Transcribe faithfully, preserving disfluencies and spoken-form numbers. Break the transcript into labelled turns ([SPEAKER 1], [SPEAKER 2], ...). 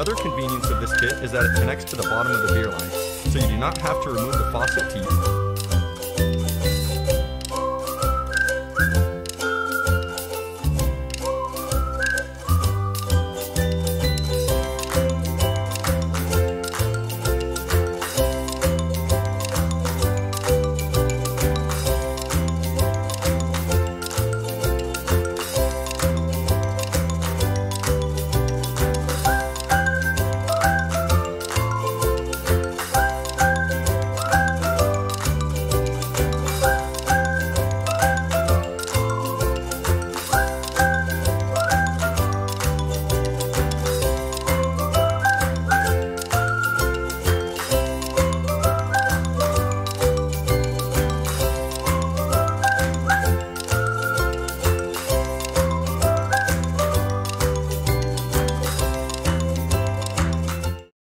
[SPEAKER 1] other convenience of this kit is that it connects to the bottom of the beer line, so you do not have to remove the faucet to use it.